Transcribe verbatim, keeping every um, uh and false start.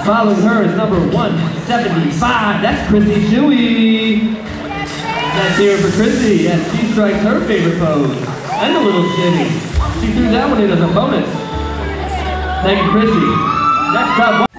Following her is number one seventy-five. That's Chrissy Shuey. Let's hear it for Chrissy as she strikes her favorite pose. And a little shimmy. She threw that one in as a bonus. Thank you, Chrissy. Next up.